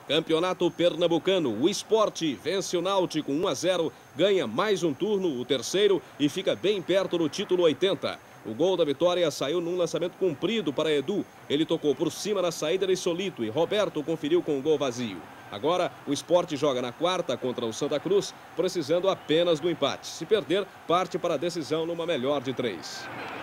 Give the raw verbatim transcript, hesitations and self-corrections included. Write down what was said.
Campeonato Pernambucano, o Sport vence o Náutico um a zero, ganha mais um turno, o terceiro, e fica bem perto do título oitenta. O gol da vitória saiu num lançamento comprido para Edu. Ele tocou por cima na saída de Solito e Roberto conferiu com o gol vazio. Agora, o Sport joga na quarta contra o Santa Cruz, precisando apenas do empate. Se perder, parte para a decisão numa melhor de três.